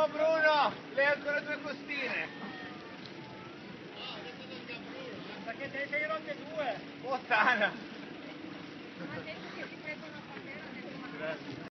Oh Bruno, lei ha ancora 2 costine. Perché te sei rotte 2. Puttana. Ha detto che si prende una patera nel